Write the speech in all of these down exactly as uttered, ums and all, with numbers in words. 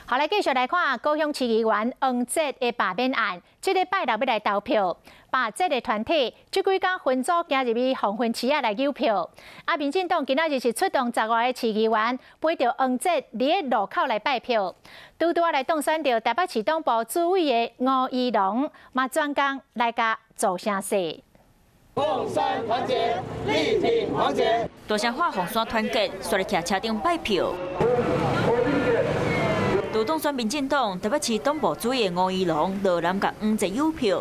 好，来继续来看高雄市议员黄捷的罢免案，这个拜六要来投票。罢捷的团体这几天分组行入去黄昏市啊来邮票。啊，民进党今仔日是出动十外个市议员陪着黄捷伫个路口来拜票。拄拄啊来当选着台北市党部主委的吴怡农，嘛专工来甲做声势。 凤山团结，力挺黄捷。 大声喊凤山团结，率来徛车顶拜票。独当选民进党台北市党部主委吴怡农落南甲黄捷邮票。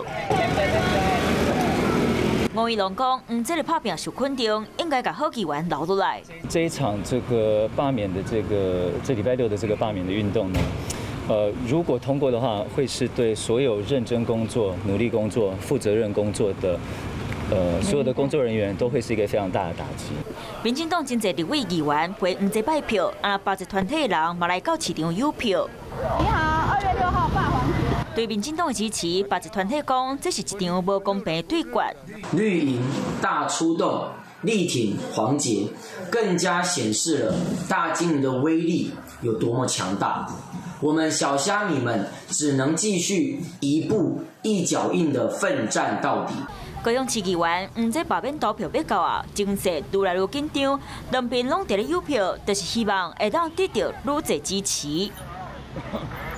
吴怡农讲，黄捷的拍拼受肯定，应该甲好议员留落来。 这一场这个罢免的这个这礼拜六的这个罢免的运动呢？ 呃，如果通过的话，会是对所有认真工作、努力工作、负责任工作的，呃，所有的工作人员都会是一个非常大的打击。 民进党真侪立委议员陪黄捷拜票，啊，罢捷团体的人嘛来到市场邮票。 你好，二月六号罢黄捷。 对民进党的支持，罢捷团体讲，这是一场无公平的对决。 绿营大出动，力挺黄捷，更加显示了大金鱼的威力有多么强大。 我们小虾米们只能继续一步一脚印的奋战到底。 高雄市议员黄捷罢免投票要到啊，情势愈来愈紧张，两边拢伫咧邮票，就是希望会当得到愈侪支持。